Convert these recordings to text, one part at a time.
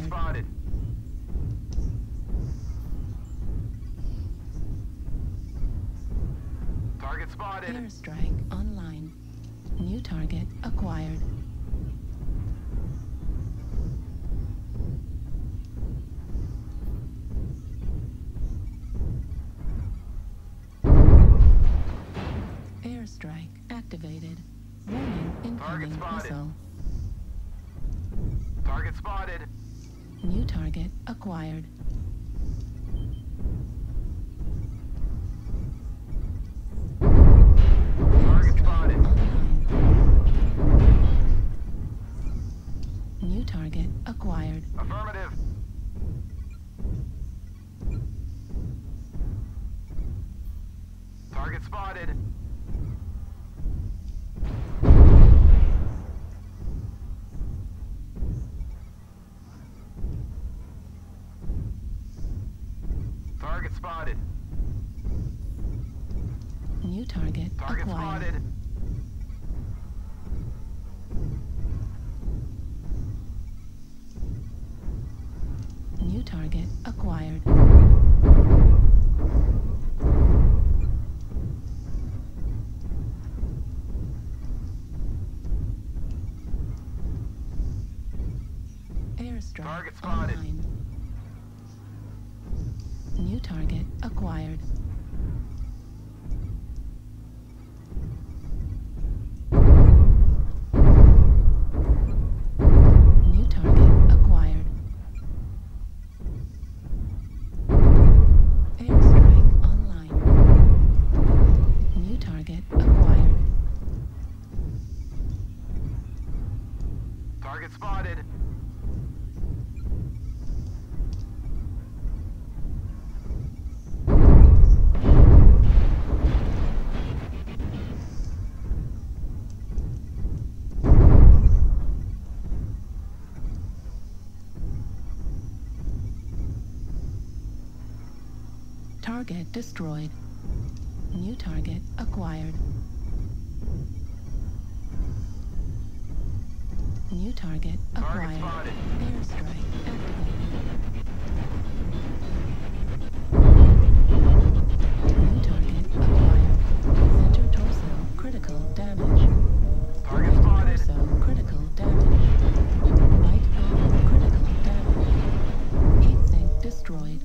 spotted. Target spotted. Airstrike online. New target acquired. Airstrike activated. Warning, incoming missile. Target spotted. New target acquired. Target spotted. New target acquired. Affirmative. Target spotted. Target spotted. New target Target acquired. spotted. New target acquired. Airstrike Target spotted. online. New target acquired. New target acquired. Airstrike online. New target acquired. Target spotted. Target destroyed. New target acquired. New target acquired. spotted. Airstrike activated. New target acquired. Center torso critical damage. Target Right spotted. torso critical damage. Right arm critical damage. Heat sink destroyed.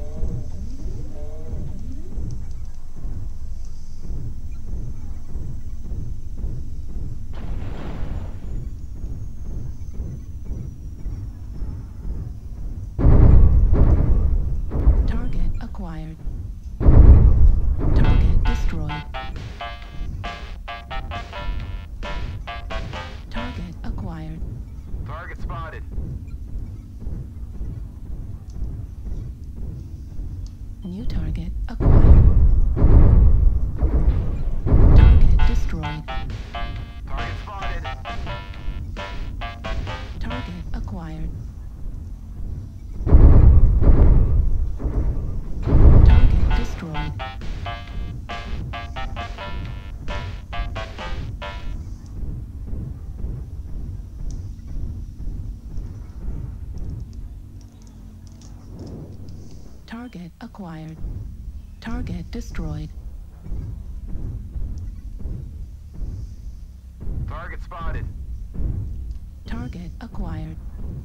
Target acquired. Target destroyed. Target acquired. Target spotted. New target acquired. Target destroyed. Target spotted. Target acquired. Target destroyed. Target acquired. Target destroyed. Target spotted. Target acquired.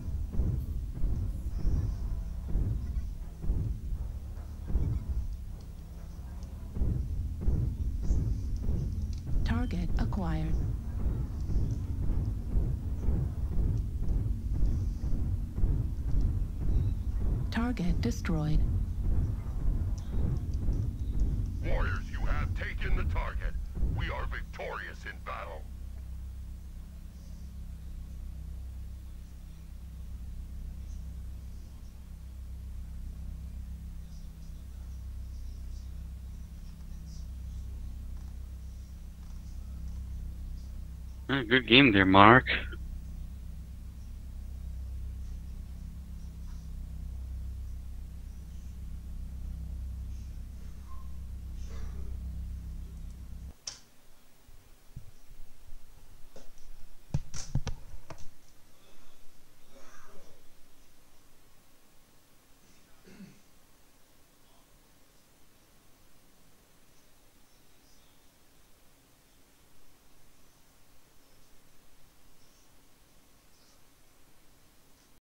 Target acquired. Target destroyed. Warriors, you have taken the target. We are victorious in battle. Good game there, Mark.